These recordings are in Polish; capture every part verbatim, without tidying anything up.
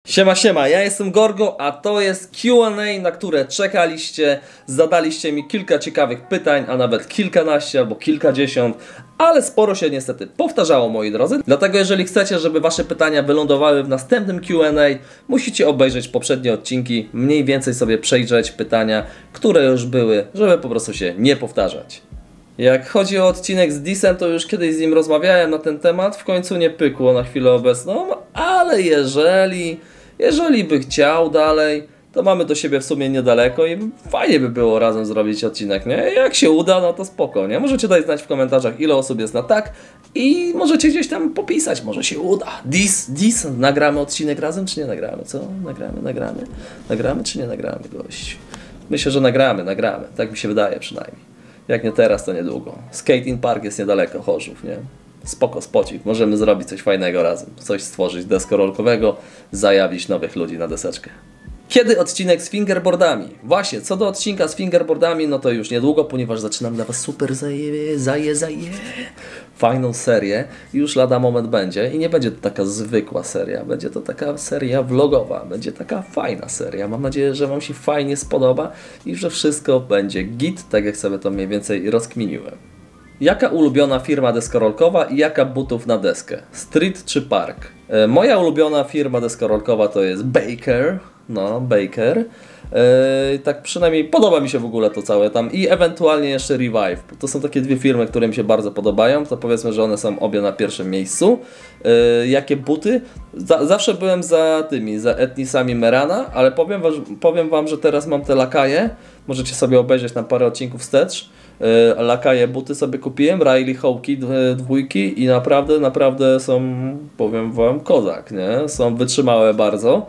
Siema, siema, ja jestem Gorgo, a to jest Q and A, na które czekaliście. Zadaliście mi kilka ciekawych pytań, a nawet kilkanaście albo kilkadziesiąt, ale sporo się niestety powtarzało, moi drodzy. Dlatego jeżeli chcecie, żeby wasze pytania wylądowały w następnym Q and A, musicie obejrzeć poprzednie odcinki, mniej więcej sobie przejrzeć pytania, które już były, żeby po prostu się nie powtarzać. Jak chodzi o odcinek z Disem, to już kiedyś z nim rozmawiałem na ten temat, w końcu nie pykło na chwilę obecną, ale jeżeli, jeżeli by chciał dalej, to mamy do siebie w sumie niedaleko i fajnie by było razem zrobić odcinek, nie? Jak się uda, no to spoko, nie? Możecie dać znać w komentarzach, ile osób jest na tak i możecie gdzieś tam popisać, może się uda. Dis, Dis, nagramy odcinek razem, czy nie nagramy? Co? Nagramy, nagramy? Nagramy, czy nie nagramy, gość? Myślę, że nagramy, nagramy, tak mi się wydaje przynajmniej. Jak nie teraz, to niedługo. Skating Park jest niedaleko, Chorzów, nie? Spoko, spocik. Możemy zrobić coś fajnego razem. Coś stworzyć deskorolkowego, zajawić nowych ludzi na deseczkę. Kiedy odcinek z fingerboardami? Właśnie, co do odcinka z fingerboardami, no to już niedługo, ponieważ zaczynam dla was super zaje, zaje, zaje, fajną serię. Już lada moment będzie i nie będzie to taka zwykła seria, będzie to taka seria vlogowa, będzie taka fajna seria. Mam nadzieję, że wam się fajnie spodoba i że wszystko będzie git, tak jak sobie to mniej więcej rozkminiłem. Jaka ulubiona firma deskorolkowa i jaka butów na deskę? Street czy Park? E, moja ulubiona firma deskorolkowa to jest Baker. No, Baker. Yy, tak przynajmniej podoba mi się w ogóle to całe tam i ewentualnie jeszcze Revive. To są takie dwie firmy, które mi się bardzo podobają. To powiedzmy, że one są obie na pierwszym miejscu. Yy, jakie buty? Za, zawsze byłem za tymi, za Etnisami Merana, ale powiem, powiem wam, że teraz mam te lakaje. Możecie sobie obejrzeć tam parę odcinków wstecz. Yy, lakaje buty sobie kupiłem, Riley Hawkey dwójki i naprawdę, naprawdę są, powiem wam, kozak, nie? Są wytrzymałe bardzo.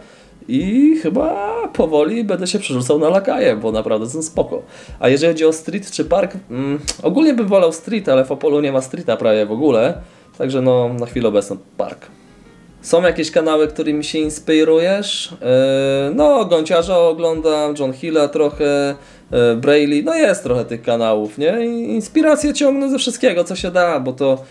I chyba powoli będę się przerzucał na lakaje, bo naprawdę są spoko. A jeżeli chodzi o street czy park, mm, ogólnie bym wolał street, ale w Opolu nie ma streeta prawie w ogóle. Także no, na chwilę obecną park. Są jakieś kanały, którymi się inspirujesz? Yy, no, Gąciarza oglądam, John Hilla trochę, yy, Braille, no jest trochę tych kanałów, nie? I inspirację ciągnę ze wszystkiego, co się da, bo to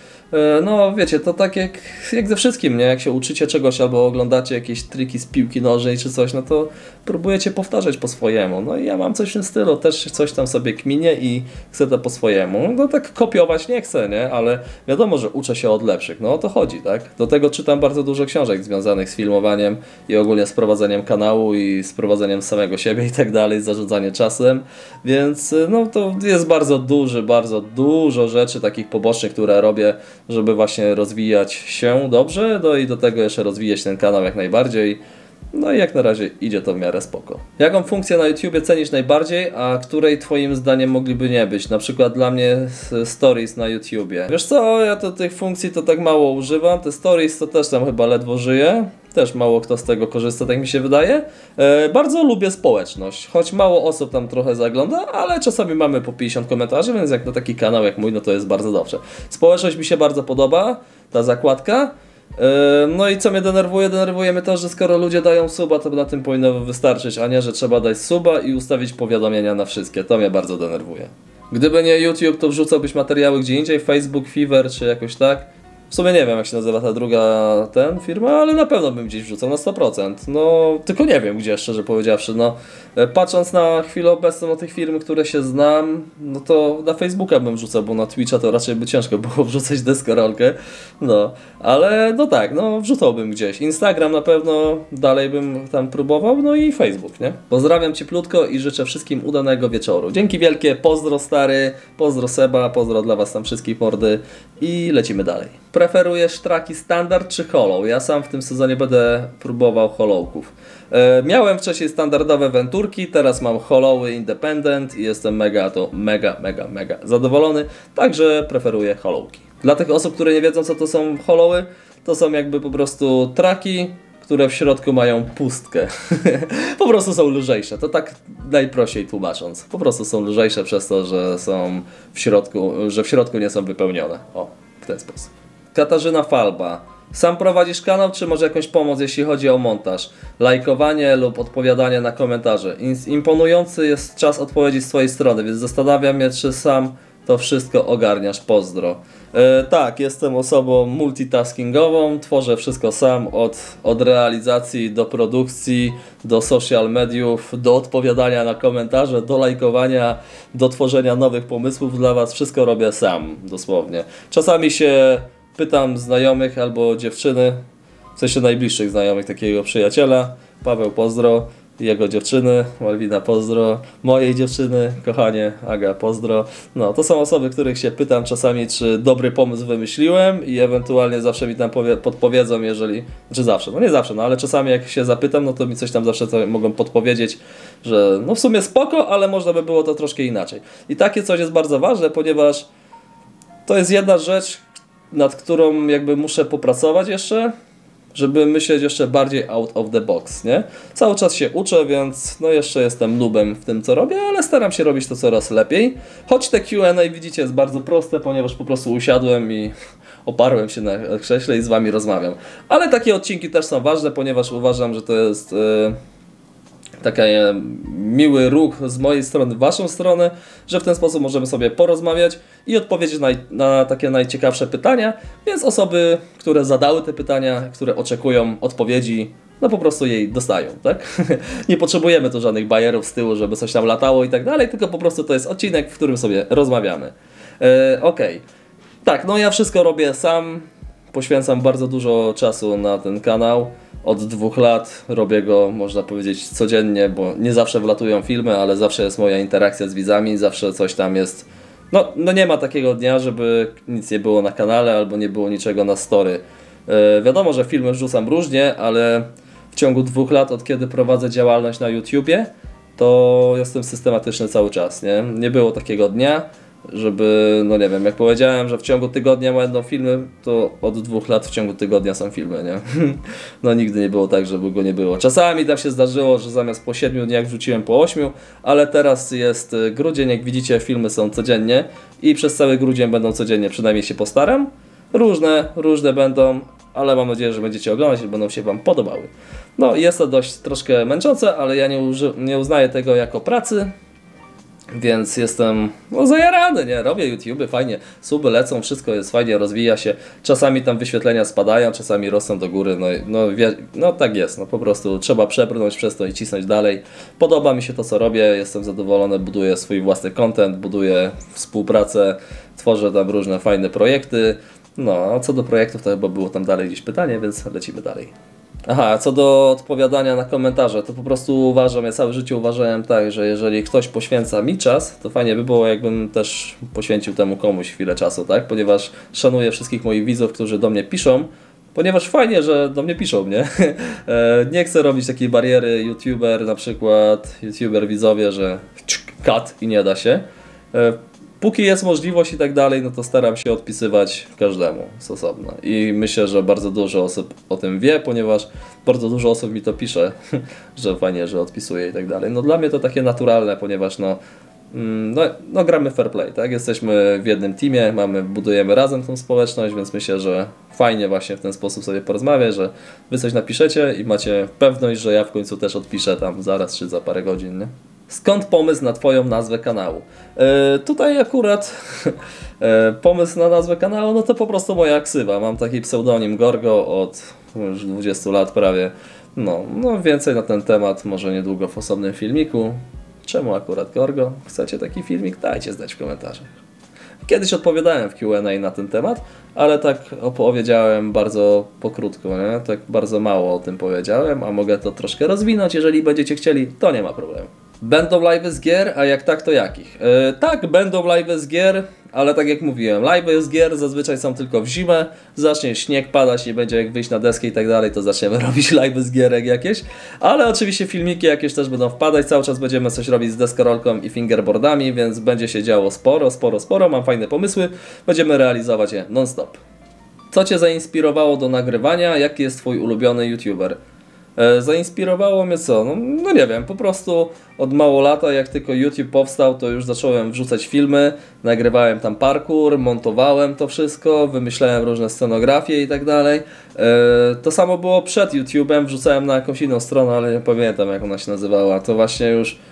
no wiecie, to tak jak, jak ze wszystkim, nie? Jak się uczycie czegoś albo oglądacie jakieś triki z piłki nożnej czy coś, no to próbujecie powtarzać po swojemu. No i ja mam coś w tym stylu, też coś tam sobie kminię i chcę to po swojemu. No tak kopiować nie chcę, nie? Ale wiadomo, że uczę się od lepszych, no o to chodzi, tak? Do tego czytam bardzo dużo książek związanych z filmowaniem i ogólnie z prowadzeniem kanału i z prowadzeniem samego siebie i tak dalej, zarządzanie czasem, więc no to jest bardzo duży, bardzo dużo rzeczy takich pobocznych, które robię, żeby właśnie rozwijać się dobrze, no i do tego jeszcze rozwijać ten kanał jak najbardziej. No i jak na razie idzie to w miarę spoko. Jaką funkcję na YouTubie cenisz najbardziej, a której twoim zdaniem mogliby nie być? Na przykład dla mnie stories na YouTubie. Wiesz co, ja to tych funkcji to tak mało używam, te stories to też tam chyba ledwo żyję. Też mało kto z tego korzysta, tak mi się wydaje. E, bardzo lubię społeczność, choć mało osób tam trochę zagląda, ale czasami mamy po pięćdziesiąt komentarzy, więc jak na taki kanał jak mój, no to jest bardzo dobrze. Społeczność mi się bardzo podoba, ta zakładka. E, no i co mnie denerwuje? Denerwuje mnie to, że skoro ludzie dają suba, to na tym powinno wystarczyć, a nie, że trzeba dać suba i ustawić powiadomienia na wszystkie. To mnie bardzo denerwuje. Gdyby nie YouTube, to wrzucałbyś materiały gdzie indziej, Facebook, Fiverr czy jakoś tak. W sumie nie wiem, jak się nazywa ta druga ten firma, ale na pewno bym gdzieś wrzucał na sto procent. No, tylko nie wiem gdzie, szczerze powiedziawszy. No, patrząc na chwilę obecną na tych firm, które się znam, no to na Facebooka bym wrzucał, bo na Twitcha to raczej by ciężko było wrzucać deskorolkę. No, ale no tak, no wrzucałbym gdzieś. Instagram na pewno dalej bym tam próbował, no i Facebook, nie? Pozdrawiam cieplutko i życzę wszystkim udanego wieczoru. Dzięki wielkie, pozdro stary, pozdro Seba, pozdro dla was tam wszystkich mordy i lecimy dalej. Preferujesz traki standard czy hollow? Ja sam w tym sezonie będę próbował hollowków. E, miałem wcześniej standardowe Venturki, teraz mam hollowy independent i jestem mega to mega, mega, mega zadowolony, także preferuję hollowki. Dla tych osób, które nie wiedzą co to są hollowy, to są jakby po prostu traki, które w środku mają pustkę. Po prostu są lżejsze, to tak najprościej tłumacząc. Po prostu są lżejsze przez to, że są w środku, że w środku nie są wypełnione. O, w ten sposób. Katarzyna Falba. Sam prowadzisz kanał, czy może jakąś pomoc, jeśli chodzi o montaż? Lajkowanie lub odpowiadanie na komentarze. Imponujący jest czas odpowiedzi z twojej strony, więc zastanawiam się, czy sam to wszystko ogarniasz, pozdro. E, tak, jestem osobą multitaskingową, tworzę wszystko sam, od, od realizacji do produkcji, do social mediów, do odpowiadania na komentarze, do lajkowania, do tworzenia nowych pomysłów dla Was, wszystko robię sam, dosłownie. Czasami się pytam znajomych albo dziewczyny, w sensie najbliższych znajomych, takiego przyjaciela, Paweł pozdro, jego dziewczyny, Malwina pozdro, mojej dziewczyny, kochanie, Aga pozdro. No, to są osoby, których się pytam czasami, czy dobry pomysł wymyśliłem i ewentualnie zawsze mi tam powie, podpowiedzą, jeżeli, znaczy zawsze, no nie zawsze, no ale czasami jak się zapytam, no to mi coś tam zawsze to mogą podpowiedzieć, że no w sumie spoko, ale można by było to troszkę inaczej. I takie coś jest bardzo ważne, ponieważ to jest jedna rzecz, nad którą jakby muszę popracować jeszcze, żeby myśleć jeszcze bardziej out of the box, nie? Cały czas się uczę, więc no jeszcze jestem noobem w tym, co robię, ale staram się robić to coraz lepiej. Choć te Q and A, widzicie, jest bardzo proste, ponieważ po prostu usiadłem i oparłem się na krześle i z Wami rozmawiam. Ale takie odcinki też są ważne, ponieważ uważam, że to jest... Yy... taki miły ruch z mojej strony w Waszą stronę, że w ten sposób możemy sobie porozmawiać i odpowiedzieć na, na takie najciekawsze pytania, więc osoby, które zadały te pytania, które oczekują odpowiedzi, no po prostu jej dostają, tak? Nie potrzebujemy tu żadnych bajerów z tyłu, żeby coś tam latało i tak dalej, tylko po prostu to jest odcinek, w którym sobie rozmawiamy. E, Okej. Okay. Tak, no ja wszystko robię sam, poświęcam bardzo dużo czasu na ten kanał. Od dwóch lat robię go, można powiedzieć, codziennie, bo nie zawsze wlatują filmy, ale zawsze jest moja interakcja z widzami, zawsze coś tam jest. No, no nie ma takiego dnia, żeby nic nie było na kanale albo nie było niczego na story. Yy, wiadomo, że filmy wrzucam różnie, ale w ciągu dwóch lat, od kiedy prowadzę działalność na YouTubie, to jestem systematyczny cały czas, nie? Nie było takiego dnia, żeby, no nie wiem, jak powiedziałem, że w ciągu tygodnia będą filmy, to od dwóch lat w ciągu tygodnia są filmy, nie? No nigdy nie było tak, żeby go nie było. Czasami tam się zdarzyło, że zamiast po siedmiu dniach wrzuciłem po ośmiu, ale teraz jest grudzień, jak widzicie, filmy są codziennie i przez cały grudzień będą codziennie, przynajmniej się postaram. Różne, różne będą, ale mam nadzieję, że będziecie oglądać i będą się Wam podobały. No jest to dość troszkę męczące, ale ja nie, nie uznaję tego jako pracy. Więc jestem no, zajarany, nie? Robię YouTube, fajnie, suby lecą, wszystko jest fajnie, rozwija się. Czasami tam wyświetlenia spadają, czasami rosną do góry, no, no, wie, no tak jest, no po prostu trzeba przebrnąć przez to i cisnąć dalej. Podoba mi się to, co robię, jestem zadowolony, buduję swój własny content, buduję współpracę, tworzę tam różne fajne projekty. No, a co do projektów, to chyba było tam dalej gdzieś pytanie, więc lecimy dalej. Aha, co do odpowiadania na komentarze, to po prostu uważam, ja całe życie uważałem tak, że jeżeli ktoś poświęca mi czas, to fajnie by było, jakbym też poświęcił temu komuś chwilę czasu, tak? Ponieważ szanuję wszystkich moich widzów, którzy do mnie piszą, ponieważ fajnie, że do mnie piszą, nie? Nie chcę robić takiej bariery YouTuber, na przykład YouTuber widzowie, że cut i nie da się. Póki jest możliwość i tak dalej, no to staram się odpisywać każdemu z osobna. I myślę, że bardzo dużo osób o tym wie, ponieważ bardzo dużo osób mi to pisze, że fajnie, że odpisuję i tak dalej. No dla mnie to takie naturalne, ponieważ no, no, no gramy fair play, tak? Jesteśmy w jednym teamie, mamy, budujemy razem tą społeczność, więc myślę, że fajnie właśnie w ten sposób sobie porozmawiać, że Wy coś napiszecie i macie pewność, że ja w końcu też odpiszę tam zaraz czy za parę godzin, nie? Skąd pomysł na Twoją nazwę kanału? E, tutaj akurat e, pomysł na nazwę kanału, no to po prostu moja ksywa. Mam taki pseudonim Gorgo od już dwudziestu lat prawie. No, no więcej na ten temat może niedługo w osobnym filmiku. Czemu akurat Gorgo? Chcecie taki filmik? Dajcie znać w komentarzach. Kiedyś odpowiadałem w Q and A na ten temat, ale tak opowiedziałem bardzo pokrótko, nie? Tak bardzo mało o tym powiedziałem, a mogę to troszkę rozwinąć. Jeżeli będziecie chcieli, to nie ma problemu. Będą live'y z gier, a jak tak, to jakich? Yy, tak, będą live'y z gier, ale tak jak mówiłem, live'y z gier zazwyczaj są tylko w zimę, zacznie śnieg padać, nie będzie jak wyjść na deskę i tak dalej, to zaczniemy robić live'y z gierek jakieś, ale oczywiście filmiki jakieś też będą wpadać, cały czas będziemy coś robić z deskorolką i fingerboardami, więc będzie się działo sporo, sporo, sporo, mam fajne pomysły, będziemy realizować je non-stop. Co Cię zainspirowało do nagrywania? Jaki jest Twój ulubiony YouTuber? Zainspirowało mnie co? No, no nie wiem, po prostu od mało lata, jak tylko YouTube powstał, to już zacząłem wrzucać filmy, nagrywałem tam parkour, montowałem to wszystko, wymyślałem różne scenografie i tak dalej. To samo było przed YouTube'em, wrzucałem na jakąś inną stronę, ale nie pamiętam jak ona się nazywała. To właśnie już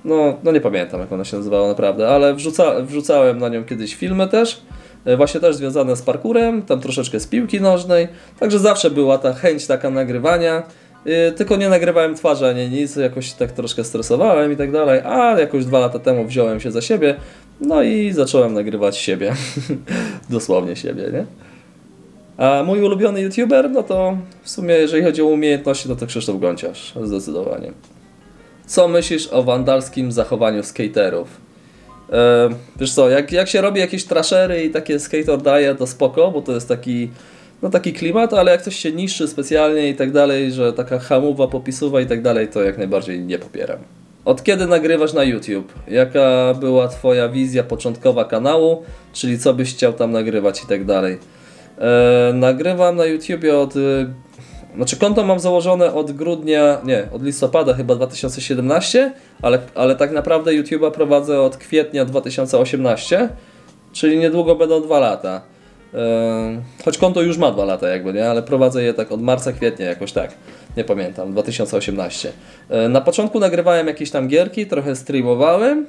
No, no nie pamiętam jak ona się nazywała naprawdę, ale wrzuca, wrzucałem na nią kiedyś filmy też, właśnie też związane z parkurem, tam troszeczkę z piłki nożnej, także zawsze była ta chęć taka nagrywania, yy, tylko nie nagrywałem twarzy ani nic, jakoś tak troszkę stresowałem i tak dalej, a jakoś dwa lata temu wziąłem się za siebie, no i zacząłem nagrywać siebie, dosłownie siebie, nie? A mój ulubiony youtuber, no to w sumie jeżeli chodzi o umiejętności, to to Krzysztof Gonciarz, zdecydowanie. Co myślisz o wandalskim zachowaniu skaterów? E, wiesz co, jak, jak się robi jakieś trashery i takie skater daje, to spoko, bo to jest taki, no taki klimat, ale jak coś się niszczy specjalnie i tak dalej, że taka hamowa, popisuwa i tak dalej, to jak najbardziej nie popieram. Od kiedy nagrywasz na YouTube? Jaka była twoja wizja początkowa kanału, czyli co byś chciał tam nagrywać i tak dalej? E, nagrywam na YouTubie od... Znaczy konto mam założone od grudnia, nie, od listopada chyba dwa tysiące siedemnastego, ale, ale tak naprawdę YouTube'a prowadzę od kwietnia dwa tysiące osiemnastego, czyli niedługo będą dwa lata. Yy, choć konto już ma dwa lata jakby, nie, ale prowadzę je tak od marca, kwietnia jakoś tak, nie pamiętam, dwa tysiące osiemnastego. Yy, na początku nagrywałem jakieś tam gierki, trochę streamowałem,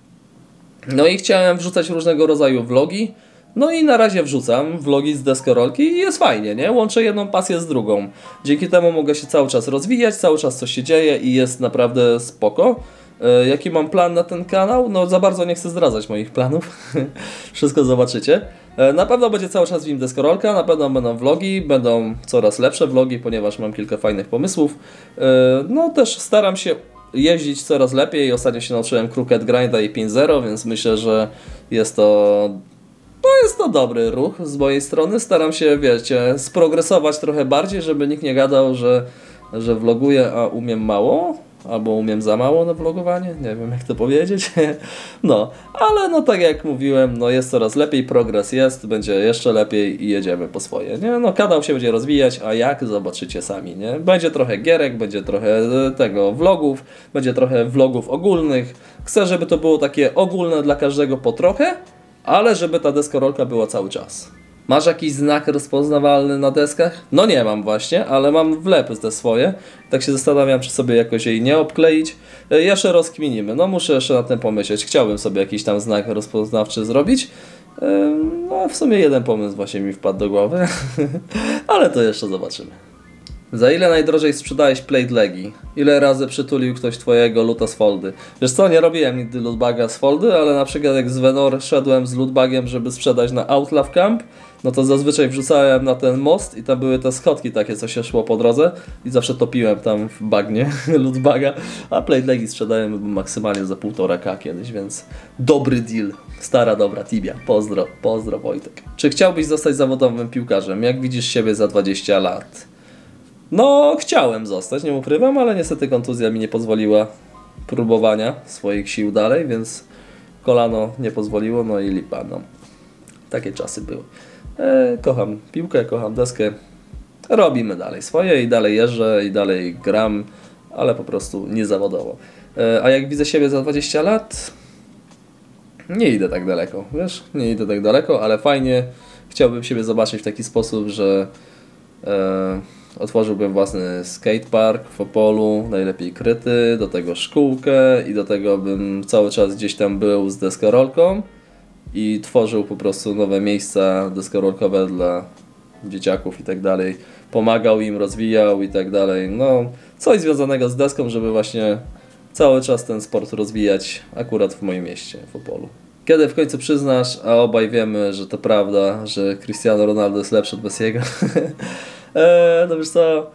no i chciałem wrzucać różnego rodzaju vlogi. No i na razie wrzucam vlogi z deskorolki i jest fajnie, nie? Łączę jedną pasję z drugą. Dzięki temu mogę się cały czas rozwijać, cały czas coś się dzieje i jest naprawdę spoko. E, jaki mam plan na ten kanał? No za bardzo nie chcę zdradzać moich planów. Wszystko zobaczycie. E, na pewno będzie cały czas w nim deskorolka, na pewno będą vlogi, będą coraz lepsze vlogi, ponieważ mam kilka fajnych pomysłów. E, no też staram się jeździć coraz lepiej. Ostatnio się nauczyłem Crooked Grinda i pięć zero, więc myślę, że jest to... No jest to dobry ruch z mojej strony. Staram się, wiecie, sprogresować trochę bardziej, żeby nikt nie gadał, że, że vloguję, a umiem mało. Albo umiem za mało na vlogowanie. Nie wiem jak to powiedzieć. No, ale no tak jak mówiłem, no jest coraz lepiej, progres jest, będzie jeszcze lepiej i jedziemy po swoje, nie? No kanał się będzie rozwijać, a jak? Zobaczycie sami, nie? Będzie trochę gierek, będzie trochę tego vlogów, będzie trochę vlogów ogólnych. Chcę, żeby to było takie ogólne dla każdego po trochę, ale żeby ta deskorolka była cały czas. Masz jakiś znak rozpoznawalny na deskach? No nie mam właśnie, ale mam wlepy te swoje. Tak się zastanawiam, czy sobie jakoś jej nie obkleić. Jeszcze rozkminimy. No muszę jeszcze nad tym pomyśleć. Chciałbym sobie jakiś tam znak rozpoznawczy zrobić. No w sumie jeden pomysł właśnie mi wpadł do głowy. Ale to jeszcze zobaczymy. Za ile najdrożej sprzedałeś plate legi? Ile razy przytulił ktoś twojego luta z foldy? Wiesz co, nie robiłem nigdy lootbaga z foldy, ale na przykład jak z Venor szedłem z lootbagiem, żeby sprzedać na Outlaw Camp, no to zazwyczaj wrzucałem na ten most i tam były te schodki takie, co się szło po drodze i zawsze topiłem tam w bagnie lootbaga, a plate legi sprzedałem maksymalnie za półtora ka kiedyś, więc dobry deal. Stara dobra Tibia. Pozdro, pozdro Wojtek. Czy chciałbyś zostać zawodowym piłkarzem? Jak widzisz siebie za dwadzieścia lat? No, chciałem zostać, nie ukrywam, ale niestety kontuzja mi nie pozwoliła próbowania swoich sił dalej, więc kolano nie pozwoliło, no i lipa, no. Takie czasy były. E, kocham piłkę, kocham deskę. Robimy dalej swoje i dalej jeżdżę i dalej gram, ale po prostu niezawodowo. E, a jak widzę siebie za dwadzieścia lat, nie idę tak daleko, wiesz? Nie idę tak daleko, ale fajnie. Chciałbym siebie zobaczyć w taki sposób, że e, otworzyłbym własny skatepark w Opolu, najlepiej kryty, do tego szkółkę i do tego bym cały czas gdzieś tam był z deskorolką i tworzył po prostu nowe miejsca deskorolkowe dla dzieciaków i tak dalej. Pomagał im, rozwijał i tak dalej. No, coś związanego z deską, żeby właśnie cały czas ten sport rozwijać akurat w moim mieście, w Opolu. Kiedy w końcu przyznasz, a obaj wiemy, że to prawda, że Cristiano Ronaldo jest lepszy od Messiego? eee, no wiesz co?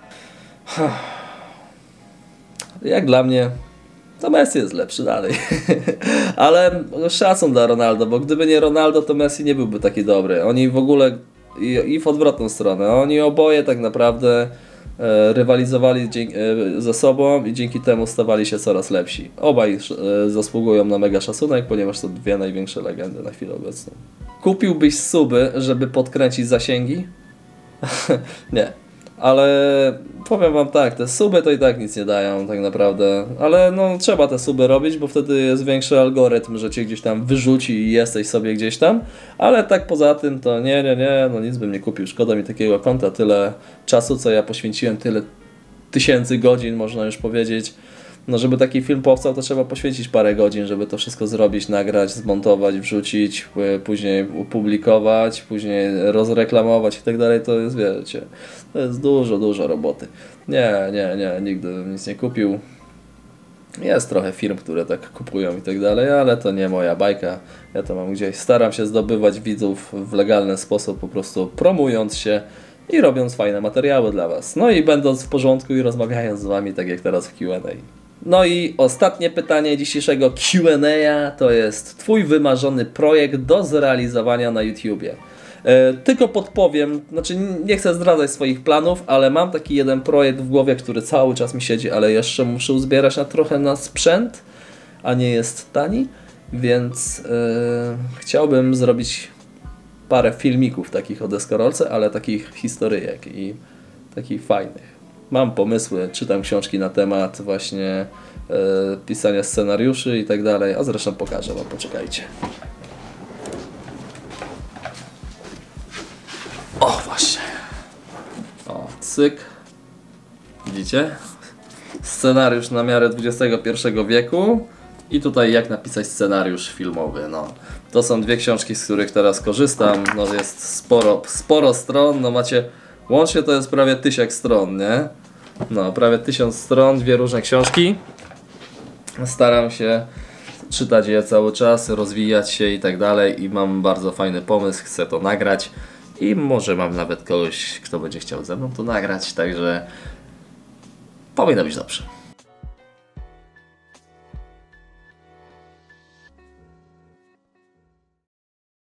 Jak dla mnie, to Messi jest lepszy dalej. Ale szacun dla Ronaldo, bo gdyby nie Ronaldo, to Messi nie byłby taki dobry. Oni w ogóle, i, i w odwrotną stronę, oni oboje tak naprawdę e, rywalizowali e, ze sobą i dzięki temu stawali się coraz lepsi. Obaj e, zasługują na mega szacunek, ponieważ to dwie największe legendy na chwilę obecną. Kupiłbyś suby, żeby podkręcić zasięgi? Nie. Ale powiem wam tak, te suby to i tak nic nie dają tak naprawdę, ale no trzeba te suby robić, bo wtedy jest większy algorytm, że cię gdzieś tam wyrzuci i jesteś sobie gdzieś tam, ale tak poza tym to nie, nie, nie, no nic bym nie kupił, szkoda mi takiego konta, tyle czasu co ja poświęciłem, tyle tysięcy godzin można już powiedzieć, no żeby taki film powstał, to trzeba poświęcić parę godzin, żeby to wszystko zrobić, nagrać, zmontować, wrzucić, później opublikować, później rozreklamować i tak dalej. To jest, wiecie, to jest dużo, dużo roboty. Nie, nie, nie, nigdy bym nic nie kupił. Jest trochę firm, które tak kupują i tak dalej, ale to nie moja bajka. Ja to mam gdzieś. Staram się zdobywać widzów w legalny sposób, po prostu promując się i robiąc fajne materiały dla Was. No i będąc w porządku i rozmawiając z Wami, tak jak teraz w Q and A. No i ostatnie pytanie dzisiejszego Q and A to jest Twój wymarzony projekt do zrealizowania na YouTubie. E, tylko podpowiem, znaczy nie chcę zdradzać swoich planów, ale mam taki jeden projekt w głowie, który cały czas mi siedzi, ale jeszcze muszę uzbierać na trochę na sprzęt, a nie jest tani, więc e, chciałbym zrobić parę filmików takich o deskorolce, ale takich historyjek i takich fajnych. Mam pomysły, czytam książki na temat właśnie e, pisania scenariuszy i tak dalej, a zresztą pokażę Wam, poczekajcie. O, właśnie. O, cyk. Widzicie? Scenariusz na miarę dwudziestego pierwszego wieku i tutaj jak napisać scenariusz filmowy. No, to są dwie książki, z których teraz korzystam. No, jest sporo, sporo stron, no macie, łącznie to jest prawie tysiąc stron, nie? No, prawie tysiąc stron, dwie różne książki. Staram się czytać je cały czas, rozwijać się i tak dalej i mam bardzo fajny pomysł, chcę to nagrać i może mam nawet kogoś, kto będzie chciał ze mną to nagrać, także powinno być dobrze.